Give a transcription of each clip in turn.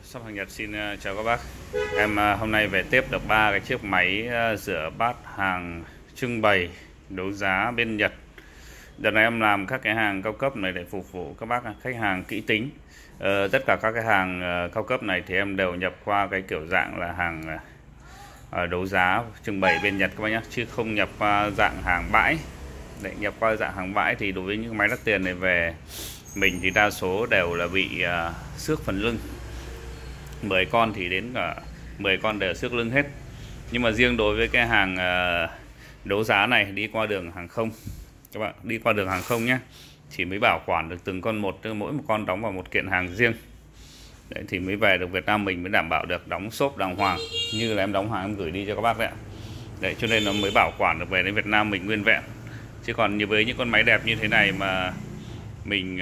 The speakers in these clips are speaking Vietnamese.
Shop Hàng Nhật xin chào các bác. Em hôm nay về tiếp được 3 cái chiếc máy rửa bát hàng trưng bày đấu giá bên Nhật. Đợt này em làm các cái hàng cao cấp này để phục vụ các bác khách hàng kỹ tính. Tất cả các cái hàng cao cấp này thì em đều nhập qua cái kiểu dạng là hàng đấu giá trưng bày bên Nhật các bác nhé, chứ không nhập qua dạng hàng bãi. Để nhập qua dạng hàng bãi thì đối với những máy đắt tiền này về mình thì đa số đều là bị xước phần lưng. 10 con thì đến cả 10 con đều xước lưng hết. Nhưng mà riêng đối với cái hàng đấu giá này đi qua đường hàng không, các bạn đi qua đường hàng không nhé, chỉ mới bảo quản được từng con một, mỗi một con đóng vào một kiện hàng riêng. Đấy, thì mới về được Việt Nam mình mới đảm bảo được đóng xốp đàng hoàng như là em đóng hàng em gửi đi cho các bác đấy ạ. Đấy, cho nên nó mới bảo quản được về đến Việt Nam mình nguyên vẹn. Chứ còn như với những con máy đẹp như thế này mà mình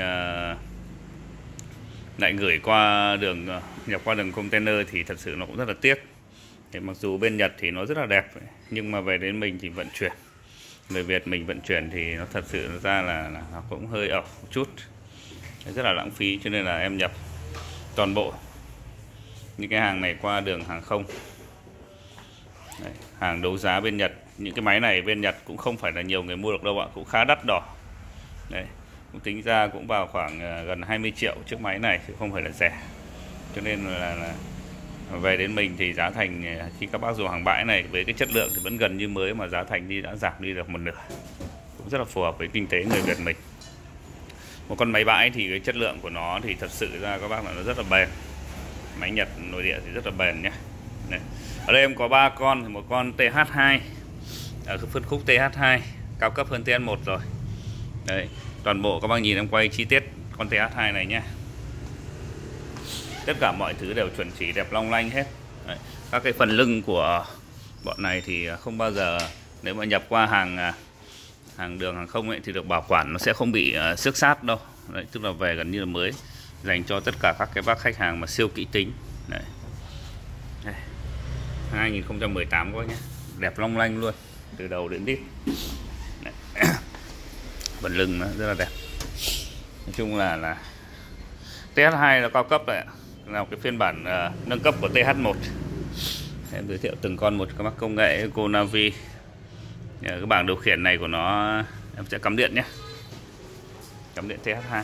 lại gửi qua đường nhập qua đường container thì thật sự nó cũng rất là tiếc. Thì mặc dù bên Nhật thì nó rất là đẹp nhưng mà về đến mình thì vận chuyển, người Việt mình vận chuyển thì nó thật sự ra là nó cũng hơi ẩu một chút, rất là lãng phí. Cho nên là em nhập toàn bộ những cái hàng này qua đường hàng không. Đấy, hàng đấu giá bên Nhật. Những cái máy này bên Nhật cũng không phải là nhiều người mua được đâu ạ, cũng khá đắt đỏ. Đấy, cũng tính ra cũng vào khoảng gần 20 triệu chiếc máy này chứ không phải là rẻ. Cho nên là về đến mình thì giá thành khi các bác dùng hàng bãi này với cái chất lượng thì vẫn gần như mới, mà giá thành đi đã giảm đi được một nửa, cũng rất là phù hợp với kinh tế người Việt mình. Một con máy bãi thì cái chất lượng của nó thì thật sự ra các bác là nó rất là bền. Máy Nhật nội địa thì rất là bền nhé. Đấy. Ở đây em có 3 con, một con TH2 ở phân khúc TH2 cao cấp hơn TH1 rồi. Đấy, toàn bộ các bác nhìn em quay chi tiết con TH2 này nhé. Tất cả mọi thứ đều chuẩn chỉ đẹp long lanh hết. Đấy, các cái phần lưng của bọn này thì không bao giờ, nếu mà nhập qua hàng đường hàng không ấy thì được bảo quản nó sẽ không bị xước sát đâu. Đấy, tức là về gần như là mới, dành cho tất cả các cái bác khách hàng mà siêu kỹ tính. Đấy. Đây, 2018 các bác nhé, đẹp long lanh luôn từ đầu đến đít. Phần lưng nó rất là đẹp. Nói chung là TH2 là cao cấp này, là một cái phiên bản nâng cấp của TH1. Em giới thiệu từng con một các bác. Công nghệ Econavi. Cái bảng điều khiển này của nó em sẽ cắm điện nhé, cắm điện TH2.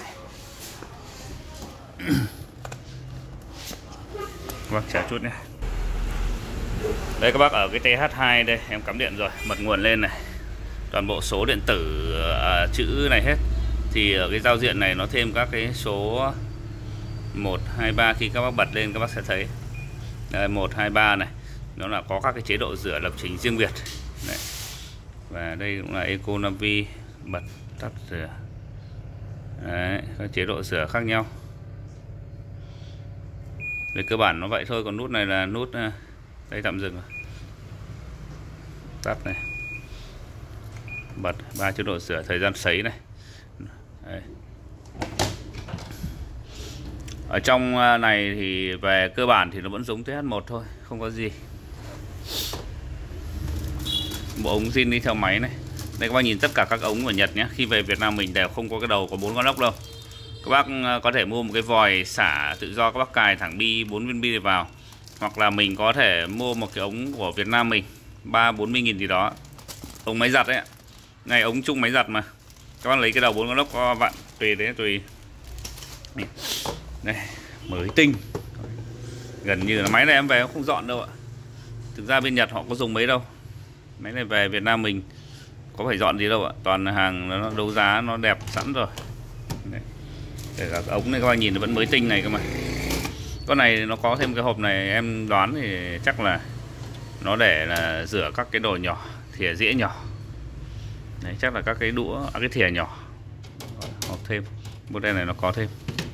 Các bác trả chút nhé. Đây các bác, ở cái TH2 đây em cắm điện rồi, bật nguồn lên này, toàn bộ số điện tử chữ này hết. Thì ở cái giao diện này nó thêm các cái số 1, 2, 3. Khi các bác bật lên các bác sẽ thấy đây, 1, 2, 3 này, nó là có các cái chế độ rửa lập trình riêng biệt. Đấy. Và đây cũng là Econavi, bật tắt rửa. Đấy, các chế độ rửa khác nhau. Về cơ bản nó vậy thôi, còn nút này là nút đây, tạm dừng, tắt này, bật 3 chế độ sửa, thời gian sấy này. Đây. Ở trong này thì về cơ bản thì nó vẫn giống TH1 thôi, không có gì. Bộ ống zin đi theo máy này. Đây các bác nhìn tất cả các ống của Nhật nhé, khi về Việt Nam mình đều không có cái đầu có 4 con ốc đâu. Các bác có thể mua một cái vòi xả tự do, các bác cài thẳng bi 4 viên bi vào, hoặc là mình có thể mua một cái ống của Việt Nam mình 30-40 nghìn gì đó, ống máy giặt đấy ạ. Này, ống chung máy giặt mà, các bác lấy cái đầu 4 con ốc có vặn tùy, đấy tùy. Đây, mới tinh, gần như là máy này em về không dọn đâu ạ. Thực ra bên Nhật họ có dùng mấy đâu, máy này về Việt Nam mình có phải dọn gì đâu ạ, toàn hàng nó đấu giá nó đẹp sẵn rồi. Đấy. Để cả ống này các bạn nhìn nó vẫn mới tinh này cơ mà. Con này nó có thêm cái hộp này, em đoán thì chắc là nó để là rửa các cái đồ nhỏ, thìa dĩa nhỏ. Đấy, chắc là các cái đũa, cái thìa nhỏ. Hộp thêm, model này nó có thêm.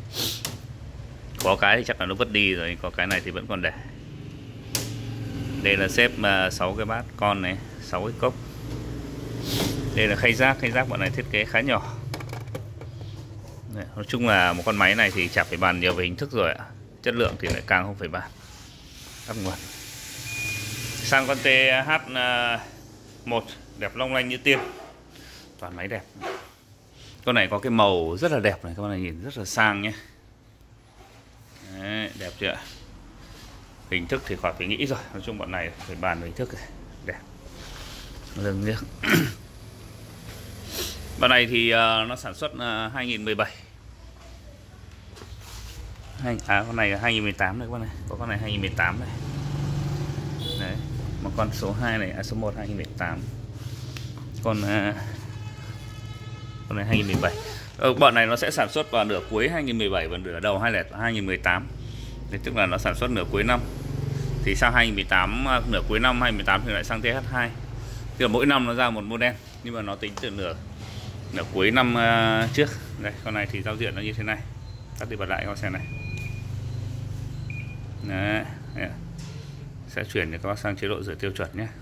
Có cái thì chắc là nó vứt đi rồi, có cái này thì vẫn còn để. Đây là xếp 6 cái bát con này, 6 cái cốc. Đây là khay rác bọn này thiết kế khá nhỏ. Đấy, nói chung là một con máy này thì chả phải bàn nhiều về hình thức rồi ạ, chất lượng thì lại càng không phải bàn. Tắt nguồn. Sang con TH1 đẹp long lanh như tiên, toàn máy đẹp. Con này có cái màu rất là đẹp này, các bạn này nhìn rất là sang nhé. Đấy, đẹp chưa ạ? Hình thức thì khỏi phải nghĩ rồi, nói chung bọn này phải bàn về hình thức này. Đẹp. Lưng nước. Bọn này thì nó sản xuất 2017. Con này là 2018 này các bạn này, có con này 2018 này. Đấy, một con số 2 này, số 1 2018. Con này 2017. Bọn này nó sẽ sản xuất vào nửa cuối 2017 và nửa đầu 2018. Thì tức là nó sản xuất nửa cuối năm. Thì sang 2018, nửa cuối năm 2018 thì lại sang TH2. Tức là mỗi năm nó ra một model, nhưng mà nó tính từ nửa cuối năm trước. Đây, con này thì giao diện nó như thế này. Tắt đi bật lại con xe này. Đấy, sẽ chuyển cho các bác sang chế độ rửa tiêu chuẩn nhé.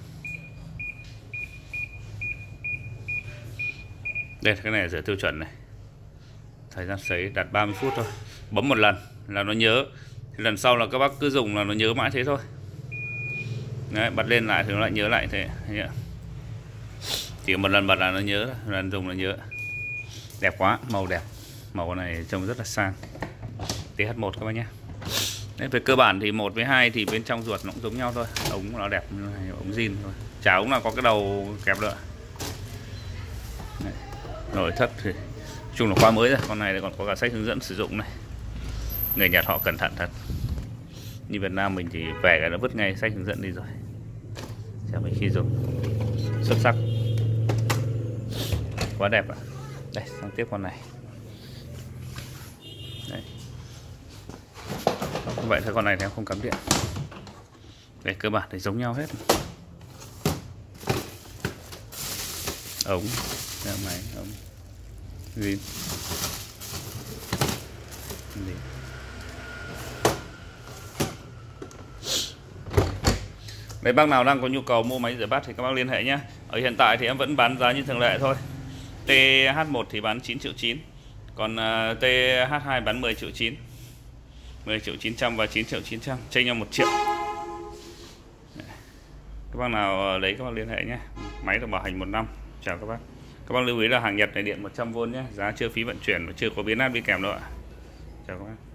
Đây, cái này là rửa tiêu chuẩn này. Thời gian sấy đặt 30 phút thôi. Bấm một lần là nó nhớ. Thì lần sau là các bác cứ dùng là nó nhớ mãi thế thôi. Đấy, bật lên lại thì nó lại nhớ lại thế. Chỉ một lần bật là nó nhớ, lần dùng là nhớ. Đẹp quá, màu đẹp. Màu này trông rất là sang. TH1 các bác nhé. Đấy, về cơ bản thì 1 với 2 thì bên trong ruột nó cũng giống nhau thôi. Ống nó đẹp, ống zin thôi. Chả ống nào có cái đầu kẹp nữa. Đấy. Nội thất thì chung là khóa mới rồi. Con này còn có cả sách hướng dẫn sử dụng này. Người Nhật họ cẩn thận thật. Như Việt Nam mình thì về cái nó vứt ngay sách hướng dẫn đi rồi. Chả mấy khi dùng. Xuất sắc. Quá đẹp ạ. Đây, sang tiếp con này. Đấy. Vậy thôi, con này thì em không cắm điện. Về cơ bản thì giống nhau hết. Ống, máy, ống zin. Mấy bác nào đang có nhu cầu mua máy rửa bát thì các bác liên hệ nhé. Ở hiện tại thì em vẫn bán giá như thường lệ thôi. TH1 thì bán 9 triệu 9. Còn TH2 bán 10 triệu 9. 10 triệu 900 và 9 triệu 900, chênh nhau 1 triệu. Các bác nào lấy các bác liên hệ nhé. Máy được bảo hành 1 năm. Chào các bác. Các bác lưu ý là hàng Nhật này điện 100V nhé. Giá chưa phí vận chuyển và chưa có biến áp đi kèm đâu ạ. Chào các bác.